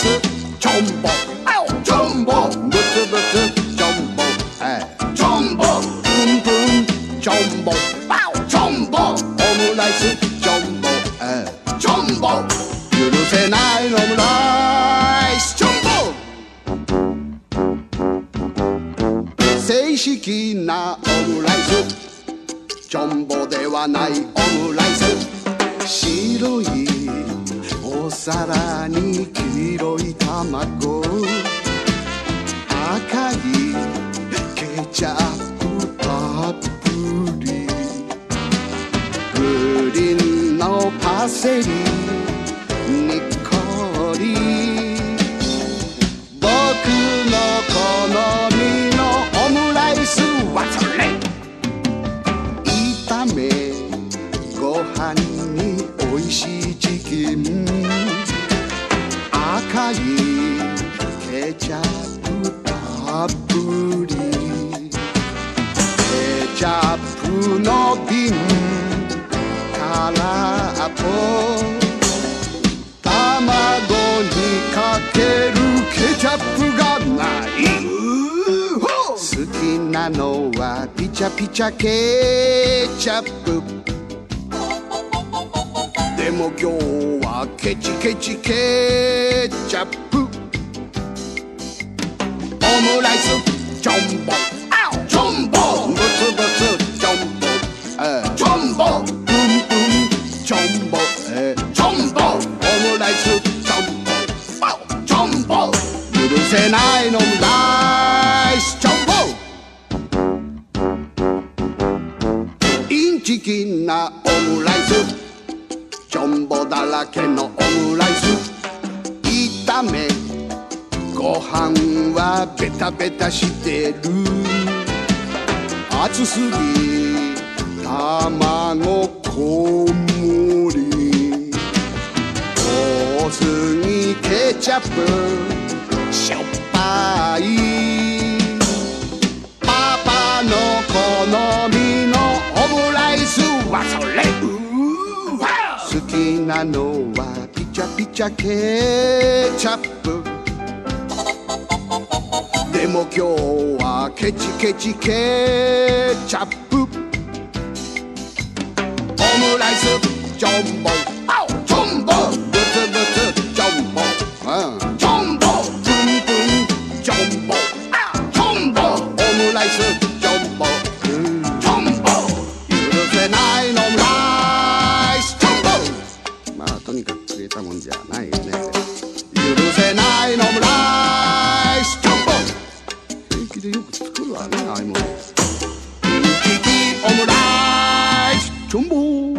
スジョンボジョンボブツブツジョンボジョンボプンプンジョンボジョンボオムライスジョンボジョンボ許せないオムライスジョンボ正式なオムライスジョンボではないオムライス白いお皿に黄色い卵赤いケチャップたっぷりグリーンのパセリにっこり僕の好みのオムライスはそれ炒めご飯においしいチキン赤いケチャップたっぷりケチャップの瓶空っぽ卵にかけるケチャップがない好きなのはピチャピチャケチャップでも今日はケチケチケチャップオムライスジョンボジョンボブツブツジョンボジョンボプンプンジョンボジョンボオムライスジョンボジョンボ許せないオムライスジョンボインチキンなオムライスジョンボだらけのオムライス炒めご飯はベタベタしてる熱すぎ卵こんもり多すぎケチャップしょっぱいパパの好みのオムライスはそれ好きなのはピチャピチャケチャップでも今日はケチケチケチャップオムライスジョンボジョンボブツブツジョンボジョンボプンプンジョンボジョンボオムライスジョンボジョンボ許せないオムライスジョンボまあとにかく食えたもんじゃないよね許せないオムライスジョンボ平気でよく作るわねああいうものチキオムライスジョンボ